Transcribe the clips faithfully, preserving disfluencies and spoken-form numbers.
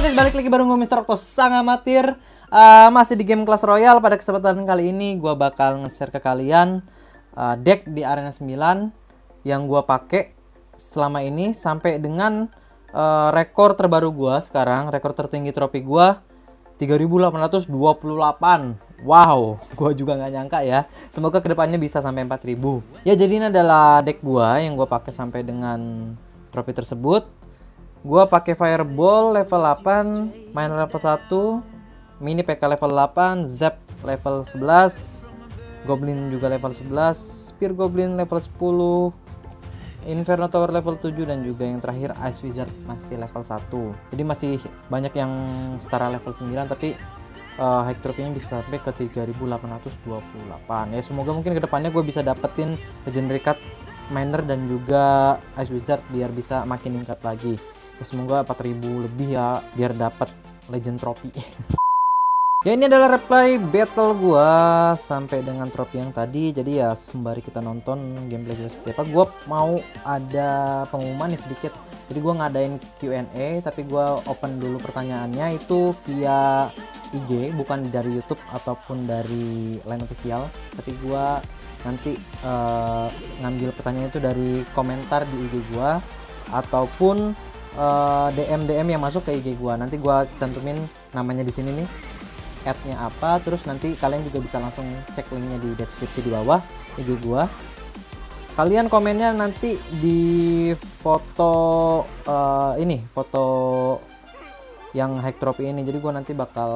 guys, balik lagi bareng gue Mister Okto Sang Amatir. uh, Masih di game Clash Royale. Pada kesempatan kali ini gue bakal nge-share ke kalian uh, deck di Arena sembilan yang gue pakai selama ini sampai dengan uh, rekor terbaru gue sekarang. Rekor tertinggi trofi gue tiga ribu delapan ratus dua puluh delapan. Wow, gue juga nggak nyangka ya. Semoga kedepannya bisa sampai empat ribu. Ya, jadi ini adalah deck gue yang gue pakai sampai dengan trofi tersebut. Gua pakai Fireball level delapan, Miner level satu, Mini P K level delapan, Zap level sebelas, Goblin juga level sebelas, Spear Goblin level sepuluh, Inferno Tower level tujuh, dan juga yang terakhir Ice Wizard masih level satu. Jadi masih banyak yang setara level sembilan, tapi uh, high trophy-nya bisa sampai ke tiga ribu delapan ratus dua puluh delapan. Ya, semoga mungkin kedepannya gue bisa dapetin legendary card Miner dan juga Ice Wizard biar bisa makin meningkat lagi. Ya, semoga empat ribu lebih ya biar dapat legend trophy. Ya, ini adalah replay battle gua sampai dengan trofi yang tadi. Jadi ya sembari kita nonton gameplay juga seperti apa, gua mau ada pengumuman nih sedikit. Jadi gua ngadain Q and A, tapi gua open dulu pertanyaannya itu via I G, bukan dari YouTube ataupun dari line official, tapi gua nanti uh, ngambil pertanyaan itu dari komentar di I G gua ataupun uh, D M D M yang masuk ke I G gua. Nanti gua cantumin namanya di sini nih, ad-nya apa, terus nanti kalian juga bisa langsung cek linknya di deskripsi di bawah I G gua. Kalian komennya nanti di foto uh, ini, foto yang high trophy ini. Jadi gua nanti bakal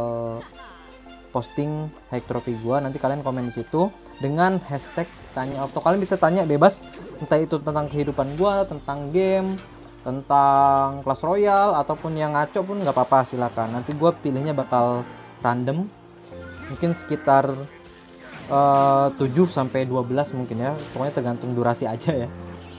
posting high trophy gua, nanti kalian komen di situ dengan hashtag tanya Okto. Kalian bisa tanya bebas, entah itu tentang kehidupan gua, tentang game, tentang Clash Royale, ataupun yang ngaco pun nggak apa-apa, silakan. Nanti gue pilihnya bakal random, mungkin sekitar uh, tujuh sampai dua belas mungkin ya, pokoknya tergantung durasi aja ya.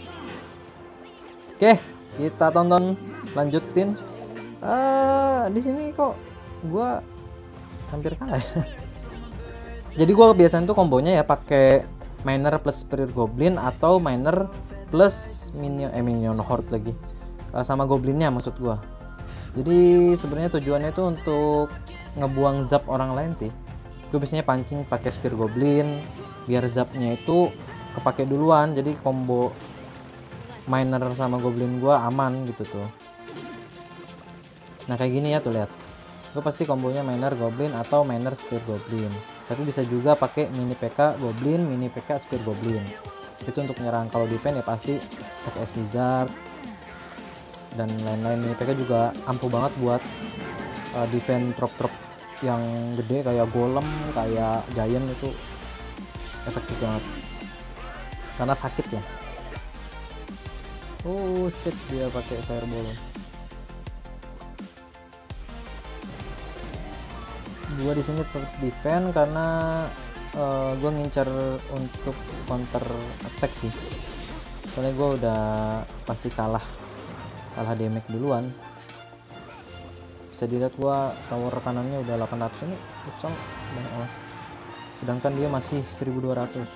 Oke, kita tonton, lanjutin. Uh, di sini kok gue hampir kalah ya. Jadi gue kebiasaan tuh kombonya ya pakai Miner plus Spear Goblin atau Miner plus minion eh minion horde lagi, uh, sama goblinnya maksud gua. Jadi sebenarnya tujuannya itu untuk ngebuang zap orang lain sih. Gue biasanya pancing pakai Spear Goblin biar zapnya itu kepake duluan, jadi combo Miner sama Goblin gua aman gitu tuh. Nah kayak gini ya tuh, lihat. Gue pasti kombonya Miner Goblin atau Miner Spear Goblin. Tapi bisa juga pakai Mini P K Goblin, Mini P K Spear Goblin. Itu untuk nyerang. Kalau defense ya pasti pakai Ice Wizard dan lain-lain. Mini P K juga ampuh banget buat uh, defense trop-trop yang gede kayak golem, kayak giant, itu efektif banget karena sakit ya. Oh shit, dia pakai fireball. Gua di sini tetap defense karena uh, gue ngincar untuk counter attack sih, soalnya gue udah pasti kalah kalah damage duluan. Bisa dilihat gue tower kanannya udah delapan ratus, ini Utsang banyak banget, sedangkan dia masih seribu dua ratus.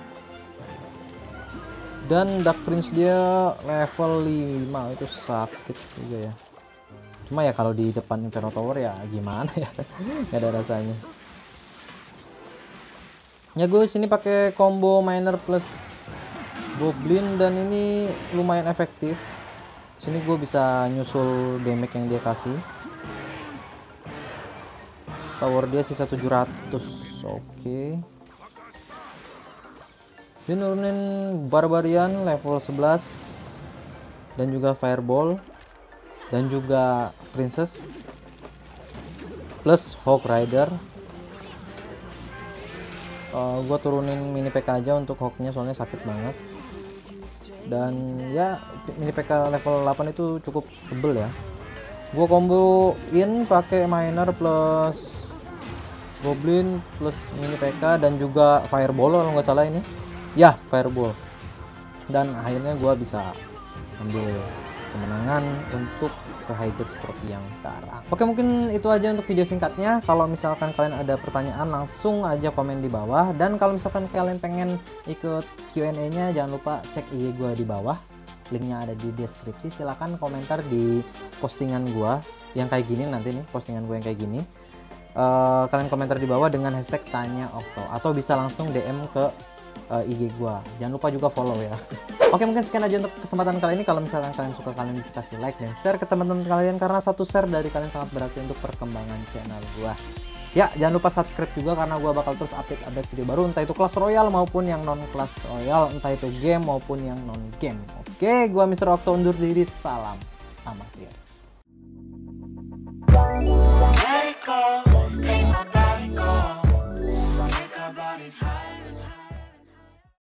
Dan Dark Prince dia level lima, itu sakit juga ya. Cuma ya kalau di depan Inferno Tower ya gimana ya, nggak ada rasanya. Ya gue sini pakai combo Miner plus Goblin dan ini lumayan efektif. Sini gue bisa nyusul damage yang dia kasih. Tower dia sisa tujuh ratus. Oke. Dia nurunin Barbarian level sebelas dan juga Fireball dan juga Princess plus Hawk Rider. uh, gue turunin Mini P K aja untuk Hawknya soalnya sakit banget. Dan ya Mini P K level delapan itu cukup tebel ya. Gue comboin pakai Miner plus Goblin plus Mini P K dan juga Fireball kalau nggak salah ini ya, Fireball. Dan akhirnya gue bisa ambil kemenangan untuk ke Highest Trophy yang sekarang. Oke, mungkin itu aja untuk video singkatnya. Kalau misalkan kalian ada pertanyaan langsung aja komen di bawah, dan kalau misalkan kalian pengen ikut Q and A nya jangan lupa cek I G gue di bawah, linknya ada di deskripsi. Silahkan komentar di postingan gue yang kayak gini nanti nih, postingan gue yang kayak gini. Uh, kalian komentar di bawah dengan hashtag tanya Okto, atau bisa langsung D M ke uh, I G gua. Jangan lupa juga follow ya. Oke, mungkin sekian aja untuk kesempatan kali ini. Kalau misalnya kalian suka, kalian bisa kasih like dan share ke teman-teman kalian, karena satu share dari kalian sangat berarti untuk perkembangan channel gua. Ya, jangan lupa subscribe juga, karena gua bakal terus update-update video baru, entah itu Clash Royale maupun yang non Clash Royale, entah itu game maupun yang non game. Oke, gua Mister Okto undur diri. Salam amatir.